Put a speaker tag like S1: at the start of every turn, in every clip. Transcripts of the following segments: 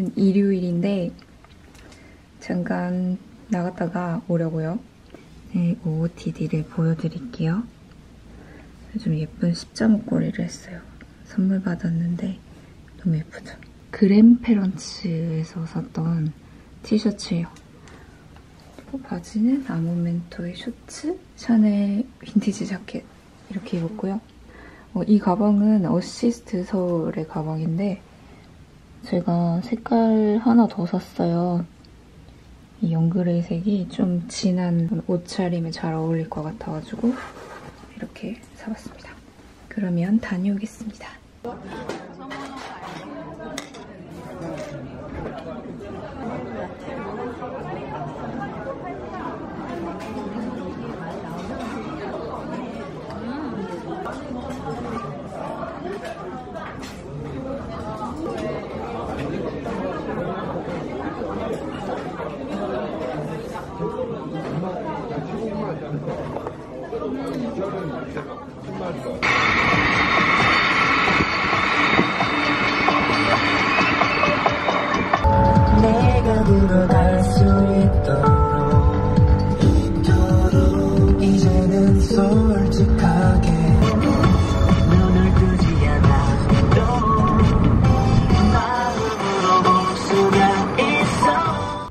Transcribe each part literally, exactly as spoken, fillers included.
S1: 오늘은 일요일인데 잠깐 나갔다가 오려고요. 네, 오오티디를 보여드릴게요. 좀 예쁜 십자 목걸이를 했어요. 선물 받았는데 너무 예쁘죠? 그랜페런츠에서 샀던 티셔츠예요. 그리고 바지는 아모멘토의 셔츠, 샤넬 빈티지 자켓 이렇게 입었고요. 어, 이 가방은 어시스트 서울의 가방인데 제가 색깔 하나 더 샀어요. 이 연그레이 색이 좀 진한 옷차림에 잘 어울릴 것 같아가지고 이렇게 사봤습니다. 그러면 다녀오겠습니다.
S2: 내가 들어갈 수 있도록 이토록 이제는 솔직하게 눈을 뜨지 않아도 마음으로 볼 수가 있어.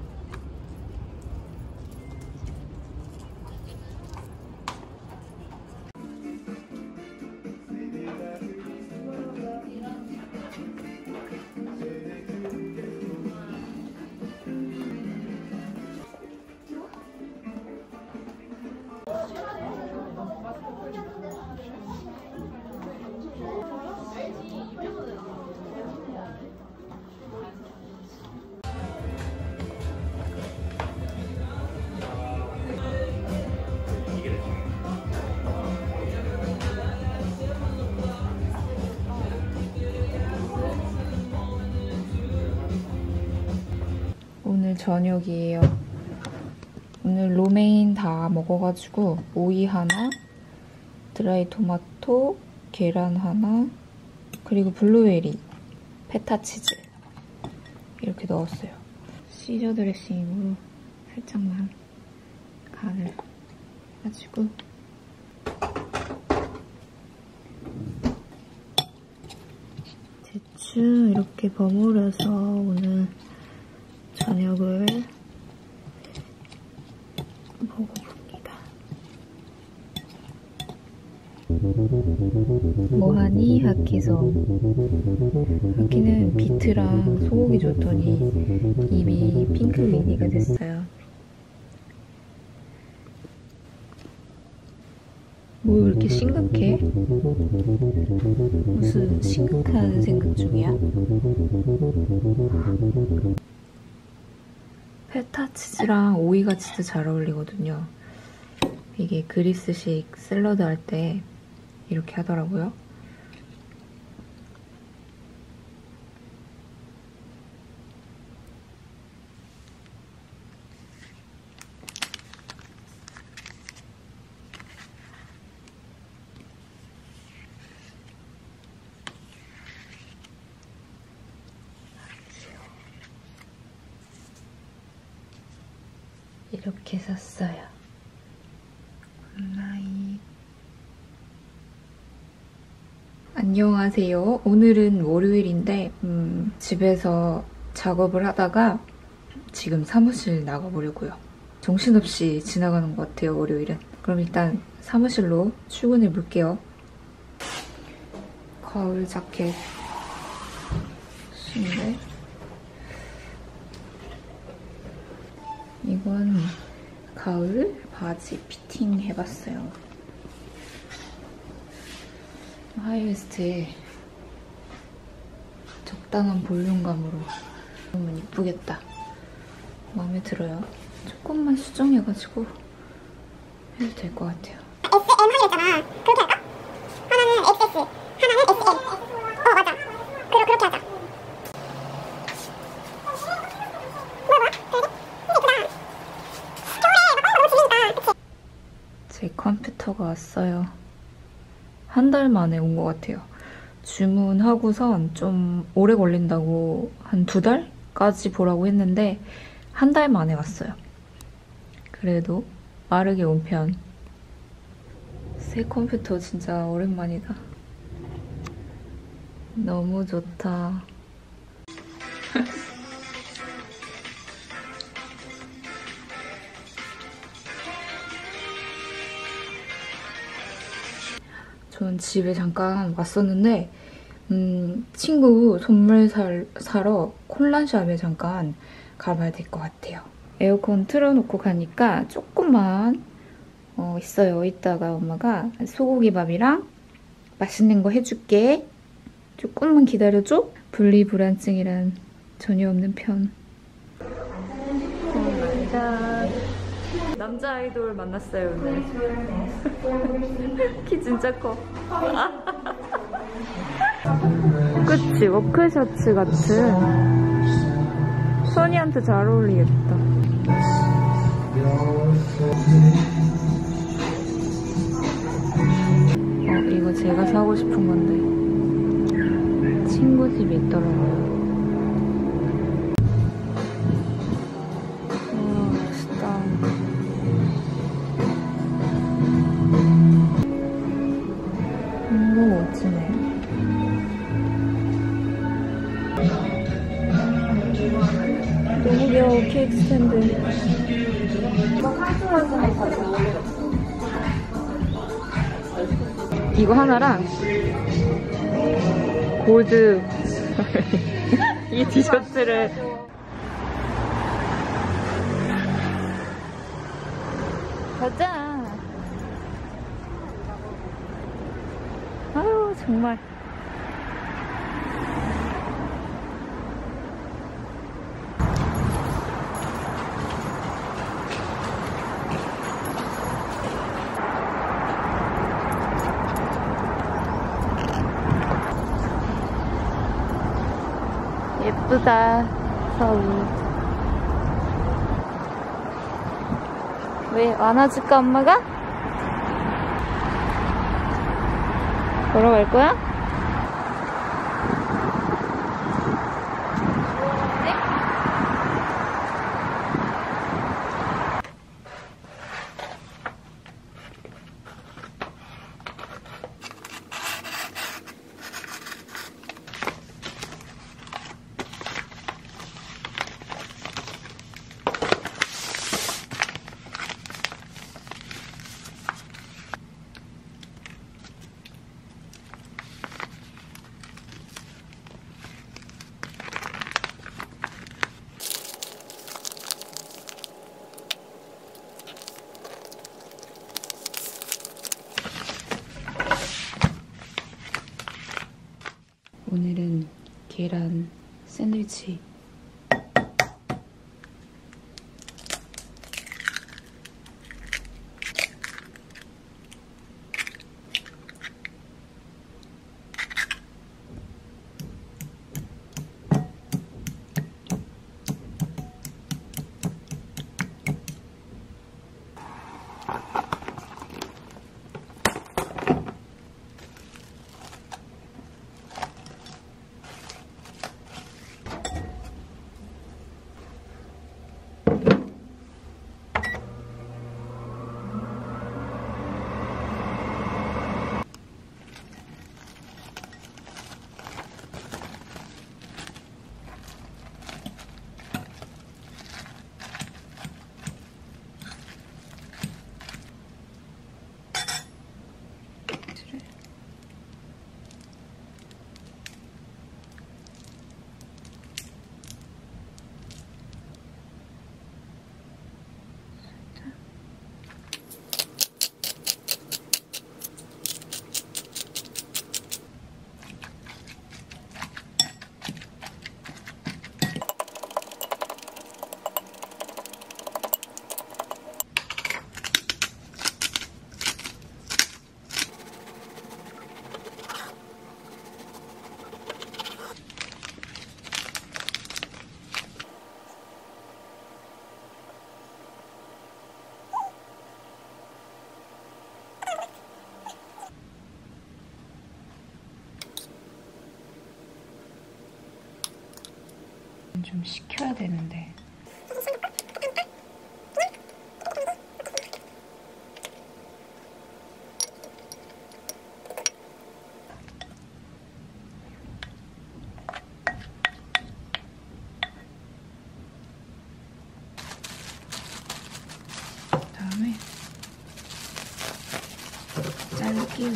S1: 오늘 저녁이에요. 오늘 로메인 다 먹어가지고 오이 하나, 드라이 토마토, 계란 하나, 그리고 블루베리, 페타 치즈 이렇게 넣었어요. 시저 드레싱으로 살짝만 간을 해가지고 대충 이렇게 버무려서 오늘 저녁을 먹어봅니다. 뭐하니? 하키소. 하키는 비트랑 소고기 줬더니 입이 핑크미니가 됐어요. 뭐 이렇게 심각해? 무슨 심각한 생각 중이야? 페타 치즈랑 오이가 진짜 잘 어울리거든요. 이게 그리스식 샐러드 할 때 이렇게 하더라고요. 이렇게 샀어요. 굿나잇. 안녕하세요. 오늘은 월요일인데 음, 집에서 작업을 하다가 지금 사무실 나가보려고요. 정신없이 지나가는 것 같아요, 월요일은. 그럼 일단 사무실로 출근해 볼게요. 가을 자켓 신데 이건 가을 바지 피팅 해봤어요. 하이웨스트에 적당한 볼륨감으로 너무 이쁘겠다. 마음에 들어요. 조금만 수정해가지고 해도 될 것 같아요.
S3: 에스엠 하기로 했잖아. 그렇게 할까? 하나는 엑스에스, 하나는 에스엠. 어 맞아. 그러, 그렇게 하자.
S1: 제 컴퓨터가 왔어요. 한 달 만에 온 것 같아요. 주문하고선 좀 오래 걸린다고 한 두 달까지 보라고 했는데 한 달 만에 왔어요. 그래도 빠르게 온 편. 새 컴퓨터 진짜 오랜만이다. 너무 좋다. 전 집에 잠깐 왔었는데 음, 친구 선물 살, 사러 콘란샵에 잠깐 가봐야 될 것 같아요. 에어컨 틀어놓고 가니까 조금만 어, 있어요. 이따가 엄마가 소고기밥이랑 맛있는 거 해줄게. 조금만 기다려줘. 분리불안증이란 전혀 없는 편. 자, 남자 아이돌 만났어요 오늘. 키 진짜 커. 그치? 워크셔츠 같은. 선이한테 잘 어울리겠다. 어, 이거 제가 사고 싶은 건데 친구 집에 있더라고요. 우와, 멋있다. 너무 멋지네. 너무 귀여워. 케이크 스탠드. 이거 하나랑 골드 이 티셔츠를 가자. 아유 정말. 예쁘다, 서울. 왜, 안아줄까, 엄마가? 보러 갈 거야? 네? 오늘은 계란 샌드위치. 이건 좀 식혀야 되는데. 그다음에 잘기로.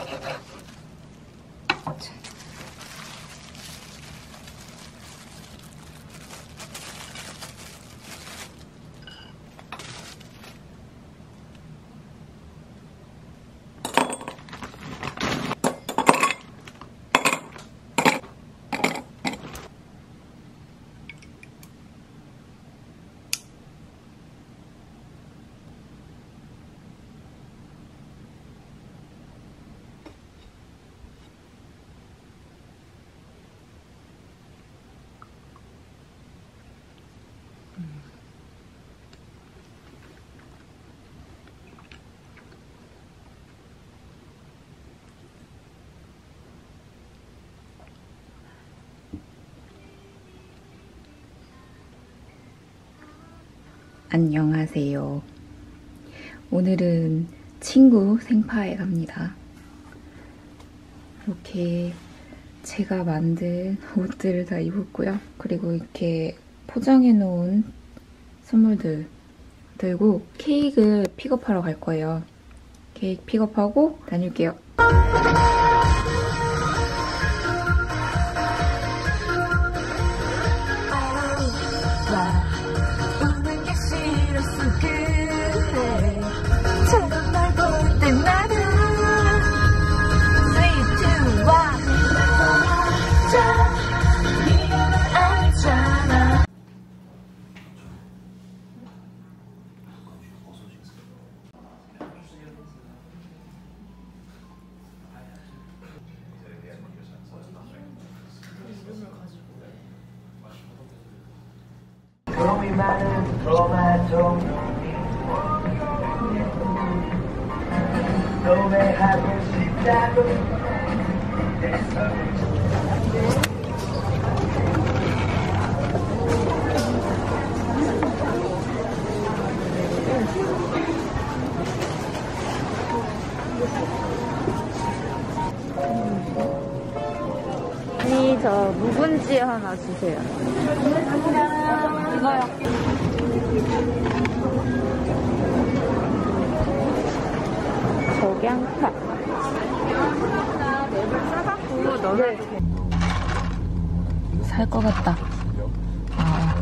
S1: 안녕하세요. 오늘은 친구 생파에 갑니다. 이렇게 제가 만든 옷들을 다 입었고요. 그리고 이렇게 포장해 놓은 선물들 들고 케이크 픽업하러 갈 거예요. 케이크 픽업하고 다닐게요.
S2: 꿈이 많은 토마토 노래하고 싶다고
S1: 언니, 저 묵은지 하나 주세요. 이거요. 적양파. 싸갖고 넣어도 살 것 같다. 아.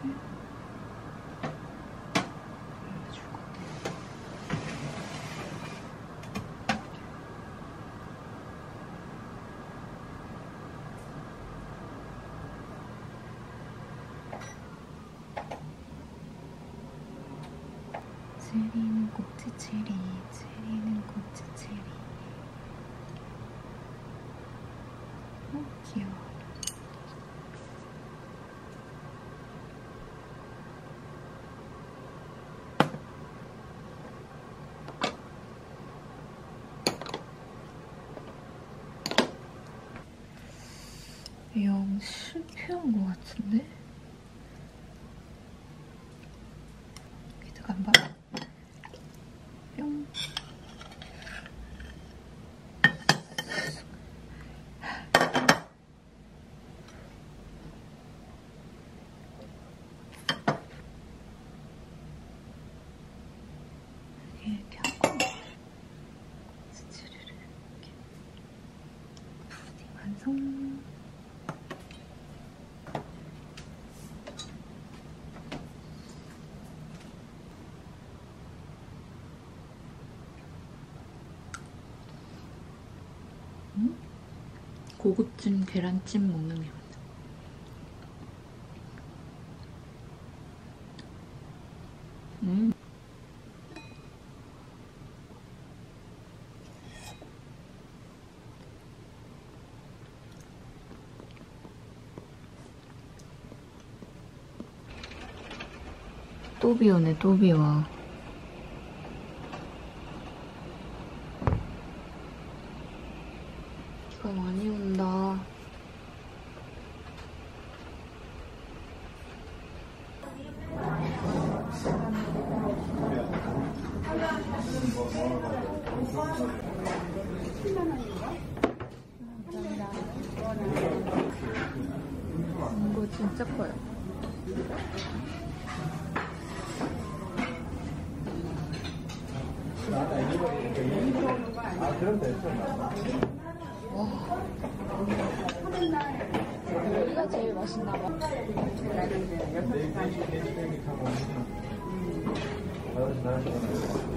S1: 체리는 꼭지 체리, 체리는 꼭지 체리. 어, 귀여워. 영 실패한 것 같은데? 귀도 안 봐. 뿅. 이렇게 하고 스치르르 이렇게 푸딩 완성. 음? 고급진 계란찜 먹는 게 맞아. 음. 또 비오네, 또 비와. 비가 많이 온다. 이거 진짜 커요.
S4: 아, 그럼 됐어.
S1: 와. 여기가 제일 맛있나 봐.
S4: 음.